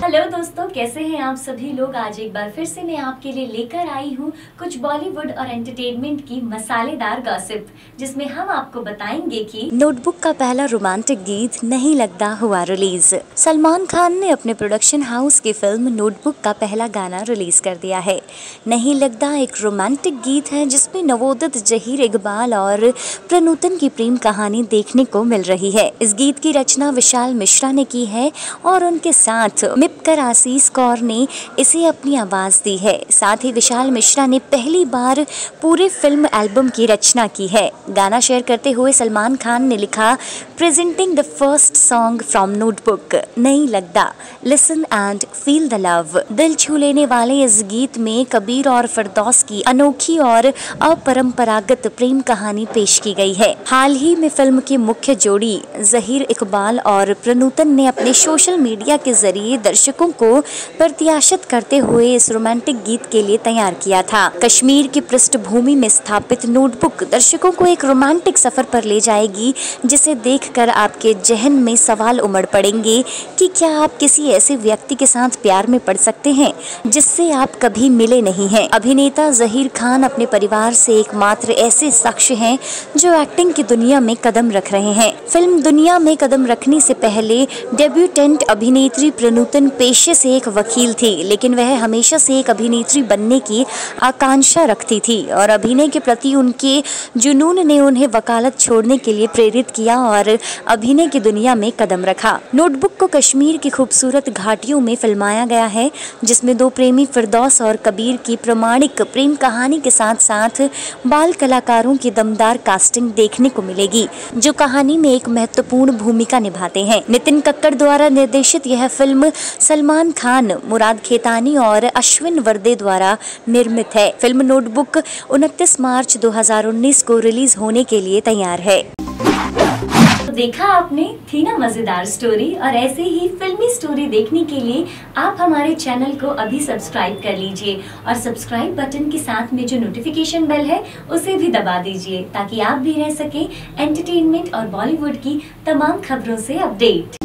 Hello दोस्तों, कैसे हैं आप सभी लोग। आज एक बार फिर से मैं आपके लिए लेकर आई हूँ कुछ बॉलीवुड और एंटरटेनमेंट की मसालेदार गॉसिप, जिसमें हम आपको बताएंगे कि नोटबुक का पहला रोमांटिक गीत नहीं लगता हुआ रिलीज। सलमान खान ने अपने प्रोडक्शन हाउस की फिल्म नोटबुक का पहला गाना रिलीज कर दिया है। नहीं लगता एक रोमांटिक गीत है जिसमें नवोदित जहीर इकबाल और प्रनूतन की प्रेम कहानी देखने को मिल रही है। इस गीत की रचना विशाल मिश्रा ने की है और उनके साथ मिपकर आशीष कौर ने इसे अपनी आवाज दी है। साथ ही विशाल मिश्रा ने पहली बार पूरे फिल्म एल्बम की रचना की है। गाना शेयर करते हुए सलमान खान ने लिखा, presenting the first song from Notebook, नहीं लगता, listen and feel the love. दिल छू लेने वाले इस गीत में कबीर और फिरदौस की अनोखी और अपरंपरागत प्रेम कहानी पेश की गई है। हाल ही में फिल्म की मुख्य जोड़ी जहीर इकबाल और प्रनूतन ने अपने सोशल मीडिया के जरिए दर्शकों को प्रत्याशित करते हुए इस रोमांटिक गीत के लिए तैयार किया था। कश्मीर की पृष्ठभूमि में स्थापित नोटबुक दर्शकों को एक रोमांटिक सफर पर ले जाएगी, जिसे देखकर आपके जहन में सवाल उमड़ पड़ेंगे कि क्या आप किसी ऐसे व्यक्ति के साथ प्यार में पड़ सकते हैं जिससे आप कभी मिले नहीं हैं। अभिनेता जहीर खान अपने परिवार से एकमात्र ऐसे शख्स हैं जो एक्टिंग की दुनिया में कदम रख रहे हैं। फिल्म दुनिया में कदम रखने से पहले डेब्यूटेंट अभिनेत्री प्रनूतन पेशे से एक वकील थी, लेकिन वह हमेशा से एक अभिनेत्री बनने की आकांक्षा रखती थी और अभिनय के प्रति उनके जुनून ने उन्हें वकालत छोड़ने के लिए प्रेरित किया और अभिनय की दुनिया में कदम रखा। नोटबुक को कश्मीर की खूबसूरत घाटियों में फिल्माया गया है, जिसमें दो प्रेमी फिरदौस और कबीर की प्रामाणिक प्रेम कहानी के साथ साथ बाल कलाकारों की दमदार कास्टिंग देखने को मिलेगी, जो कहानी में एक महत्वपूर्ण भूमिका निभाते हैं। नितिन कक्कड़ द्वारा निर्देशित यह फिल्म सलमान खान, मुराद खेतानी और अश्विन वर्दे द्वारा निर्मित है। फिल्म नोटबुक 29 मार्च 2019 को रिलीज होने के लिए तैयार है। तो देखा आपने, थी ना मजेदार स्टोरी। और ऐसे ही फिल्मी स्टोरी देखने के लिए आप हमारे चैनल को अभी सब्सक्राइब कर लीजिए और सब्सक्राइब बटन के साथ में जो नोटिफिकेशन बेल है उसे भी दबा दीजिए, ताकि आप भी रह सके एंटरटेनमेंट और बॉलीवुड की तमाम खबरों से अपडेट।